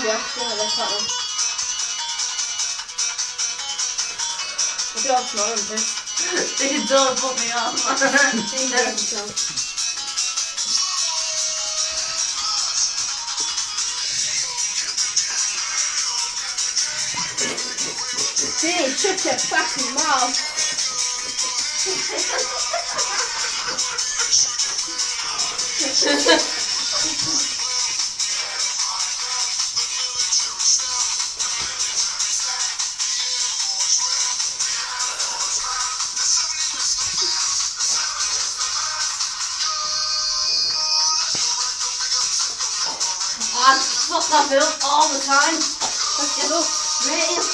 yeah, that's that one. I'll be off tomorrow and this. These don't put me off. Dude, shut your fucking mouth. I fuck that film all the time. Let's get up. Rating.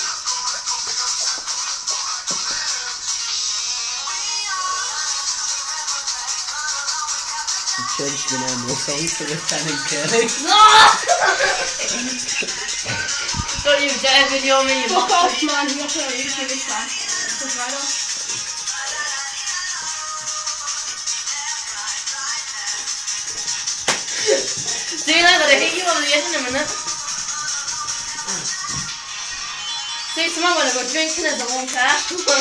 Changed the name of the song to Lieutenant Curly. No! Don't you dare video me, you Fuck off, bastard. man. You're not going to YouTube this time. Fuck right off. See you later, I'll hit you over the head in a minute. See, tomorrow when I go drinking as I won't care.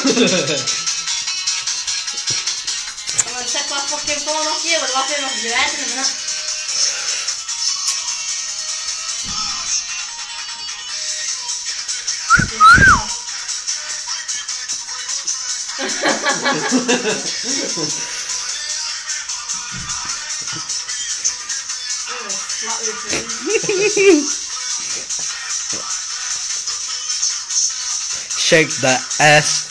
I'm gonna take my fucking phone off you and lock it off your head in a minute. Shake that ass.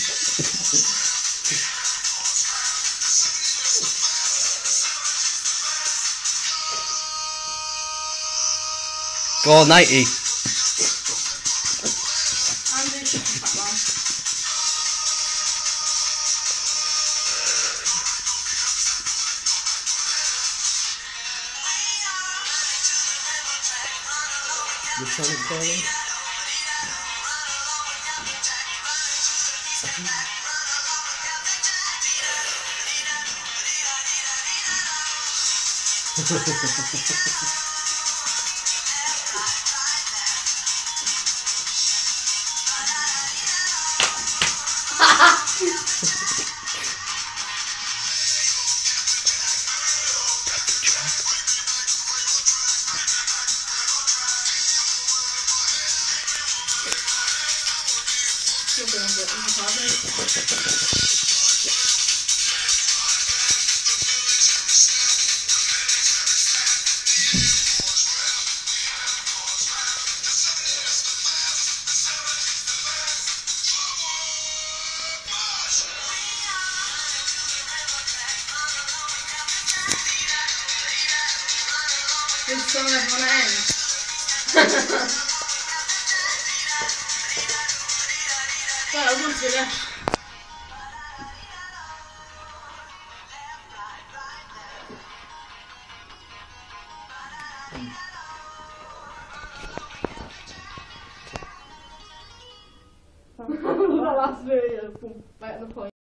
Go 90. Lieutenant Curly. This song is gonna end. Well, I want to do The last video, right at the point.